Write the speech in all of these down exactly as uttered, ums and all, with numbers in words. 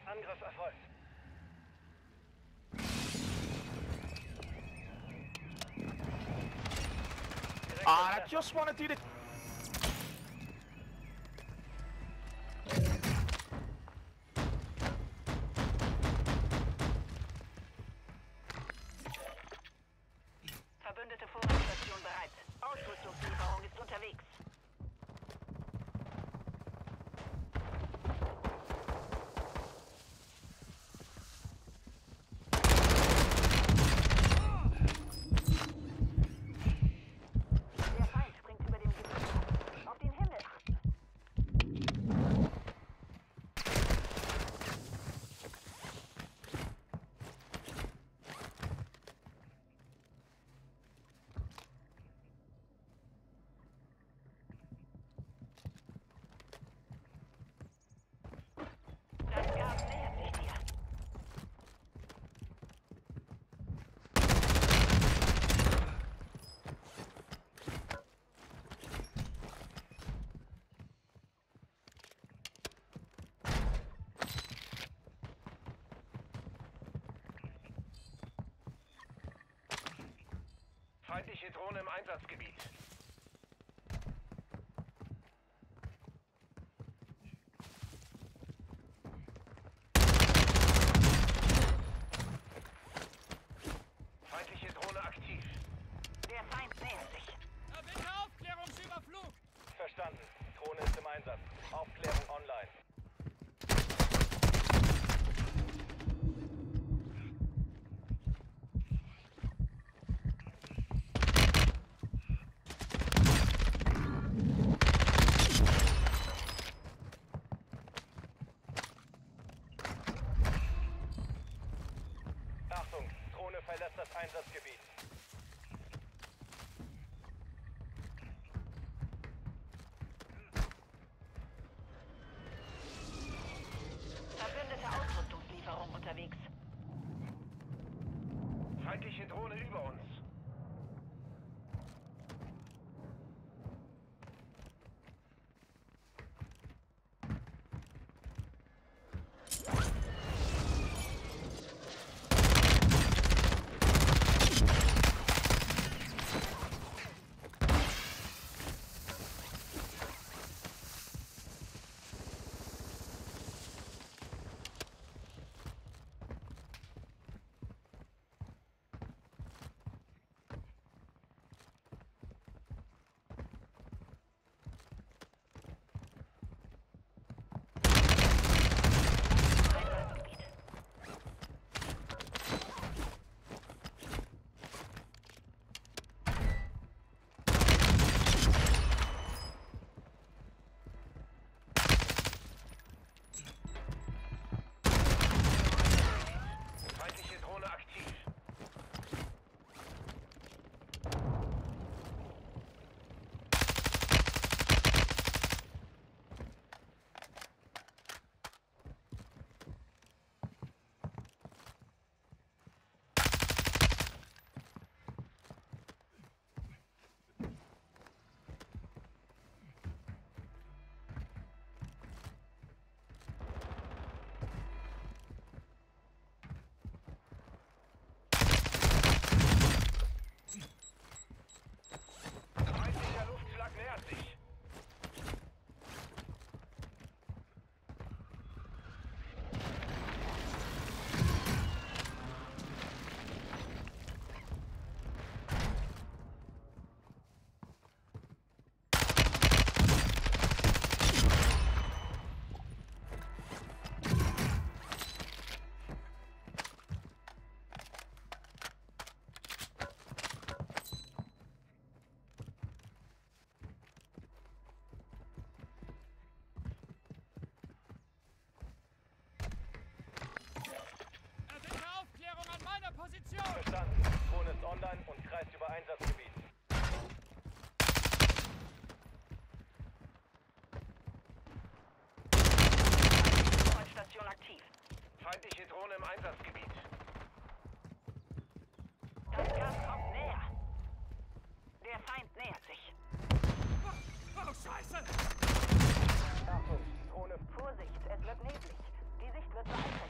Angriff erfolgt. Ah, I just want to do the... Verbündete Vorratstation bereit. Ausrüstungslieferung ist unterwegs. Der Feind springt über dem Gebiet. Auf den Himmel achten. Das Gas nähert sich dir. Feindliche Drohne im Einsatzgebiet. Feindliche Drohne aktiv. Der Feind nähert sich. Bitte Aufklärungsüberflug! Verstanden. Drohne ist im Einsatz. Aufklärung online. Achtung, Drohne verlässt das Einsatzgebiet. Verbündete Ausrüstungslieferung unterwegs. Feindliche Drohne über uns. Einsatzgebiet. Feindliche Drohne aktiv. Feindlicher Luftschlag nähert sich. Bitte Aufklärung an meiner Position! Verstanden. Drohne ist online und kreist über Einsatzgebiet. Vorratstation aktiv. Feindliche Drohne im Einsatzgebiet. Das Gas kommt näher. Der Feind nähert sich. Oh, Scheiße! Achtung, Drohne. Vorsicht, es wird neblig. Die Sicht wird beeinträchtigt.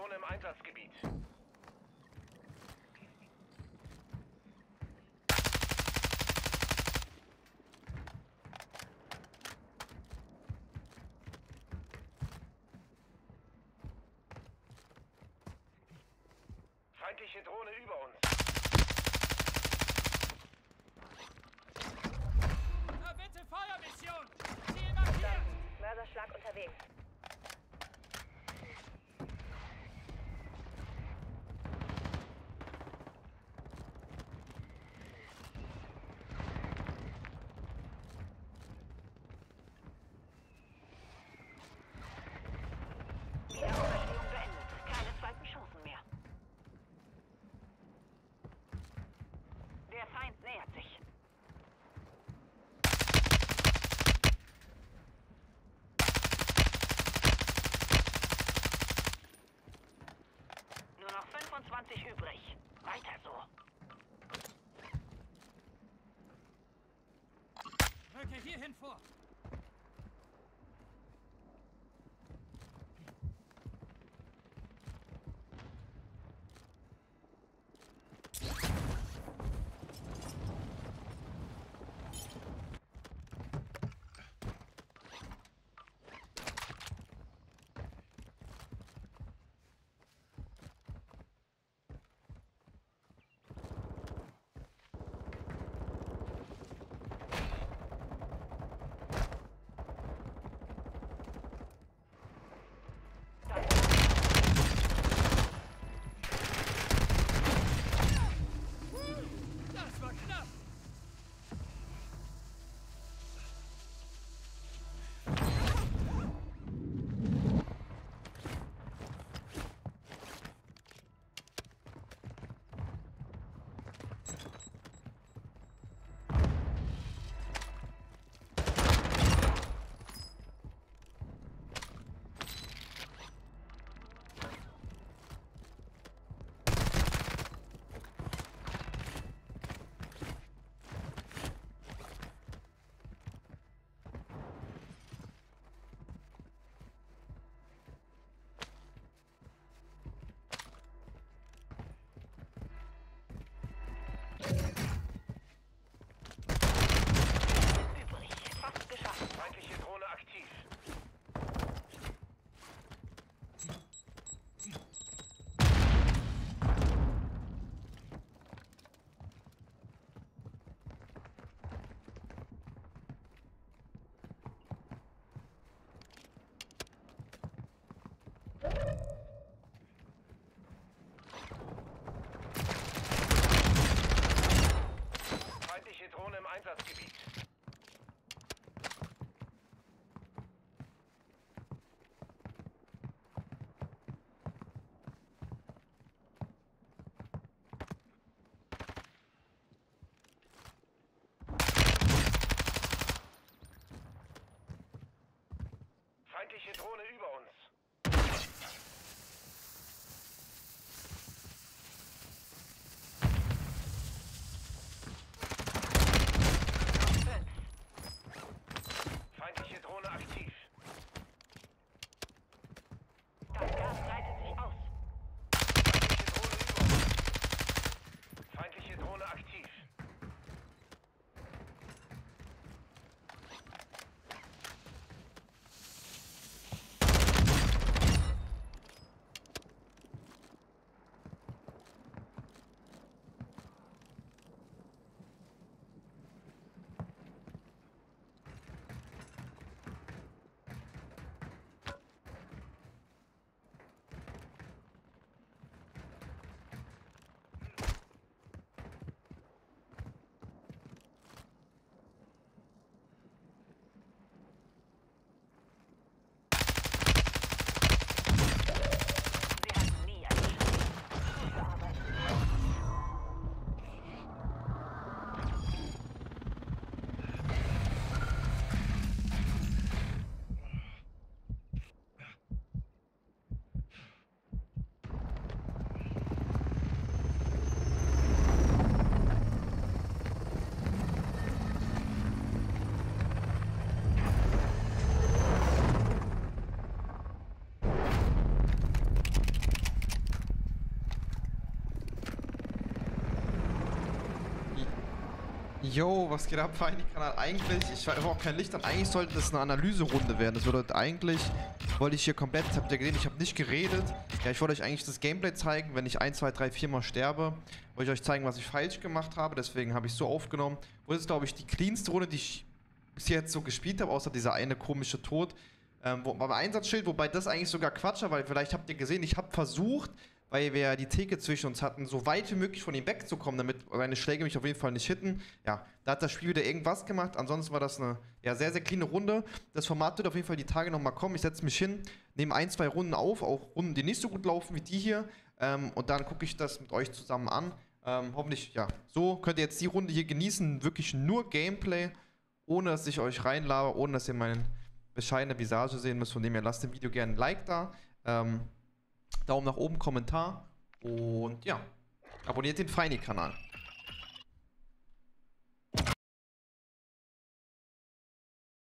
Drohne im Einsatzgebiet. Feindliche Drohne über uns. Na bitte, Feuermission! Ziel markiert! Mörserschlag unterwegs. Wiederauferstehung beendet. Keine zweiten Chancen mehr. Der Feind nähert sich. Nur noch fünfundzwanzig übrig. Weiter so. Rücke hierhin vor! Das war knapp! Übrig. Fast geschafft. Feindliche Drohne aktiv. Feindliche Drohne im Einsatzgebiet. Feindliche Drohne über uns. Fünf. Feindliche Drohne aktiv. Das Gas breitet sich aus. Feindliche Drohne über uns. Feindliche Drohne aktiv. Yo, was geht ab, Feini-Kanal? Eigentlich, ich habe auch kein Licht an, eigentlich sollte das eine Analyserunde werden. Das bedeutet eigentlich, wollte ich hier komplett, habt ihr gesehen, ich habe nicht geredet. Ja, ich wollte euch eigentlich das Gameplay zeigen, wenn ich ein, zwei, drei, vier Mal sterbe. Wollte ich euch zeigen, was ich falsch gemacht habe, deswegen habe ich so aufgenommen. Das ist, glaube ich, die cleanste Runde, die ich bis jetzt so gespielt habe, außer dieser eine komische Tod. Ähm, wo, beim Einsatzschild, wobei das eigentlich sogar Quatsch war, weil vielleicht habt ihr gesehen, ich habe versucht, weil wir ja die Theke zwischen uns hatten, so weit wie möglich von ihm wegzukommen, damit seine Schläge mich auf jeden Fall nicht hitten. Ja, da hat das Spiel wieder irgendwas gemacht. Ansonsten war das eine ja, sehr, sehr cleane Runde. Das Format wird auf jeden Fall die Tage nochmal kommen. Ich setze mich hin, nehme ein, zwei Runden auf, auch Runden, die nicht so gut laufen wie die hier. Ähm, und dann gucke ich das mit euch zusammen an. Ähm, hoffentlich, ja, so könnt ihr jetzt die Runde hier genießen. Wirklich nur Gameplay, ohne dass ich euch reinlabe, ohne dass ihr meine bescheidene Visage sehen müsst. Von dem her lasst dem Video gerne ein Like da. Ähm, Daumen nach oben, Kommentar und ja, abonniert den Feini-Kanal.